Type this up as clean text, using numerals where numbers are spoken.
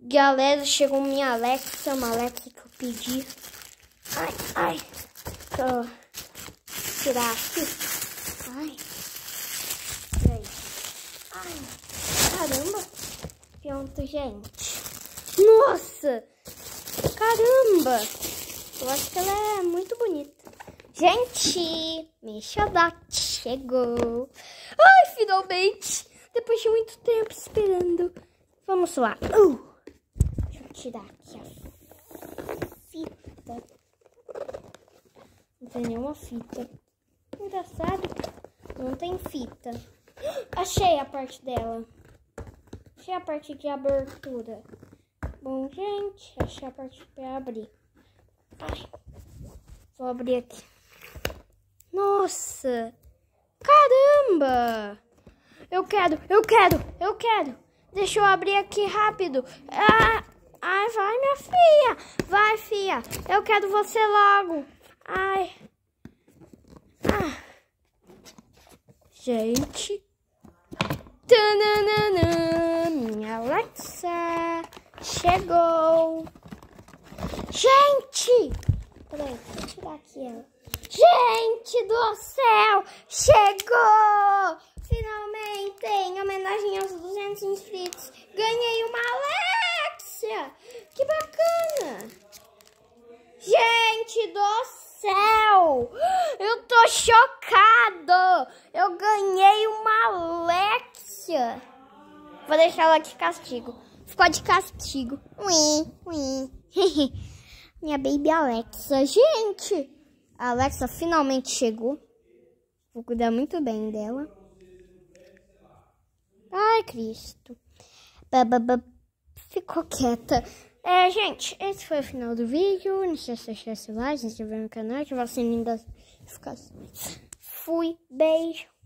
Galera, chegou minha Alexa, uma Alexa que eu pedi. Ai. Deixa eu tirar aqui. Ai. E aí? Ai. Caramba. Pronto, gente. Nossa. Caramba. Eu acho que ela é muito bonita. Gente, Mexodote chegou. Ai, finalmente. Depois de muito tempo esperando. Vamos lá. Deixa eu tirar aqui a fita. Não tem nenhuma fita. Engraçado. Não tem fita. Achei a parte dela. Achei a parte de abertura. Bom, gente, achei a parte para abrir. Ai. Vou abrir aqui. Nossa. Caramba. Eu quero. Deixa eu abrir aqui rápido. Ai, vai, minha filha. Vai, filha. Eu quero você logo. Ai. Gente. Tananana, minha Alexa chegou. Gente. Peraí, deixa eu tirar aqui ela. Gente do céu. Chegou. Finalmente, em homenagem aos 200 inscritos, ganhei uma Alexa! Que bacana! Gente do céu! Eu tô chocado! Eu ganhei uma Alexa! Vou deixar ela de castigo. Ficou de castigo. Minha baby Alexa. Gente! A Alexa finalmente chegou. Vou cuidar muito bem dela. Ai, Cristo. Ficou quieta. Gente, esse foi o final do vídeo. Não se deixar seu like, se inscrever no canal, ativar o sininho das notificações. Fui, beijo.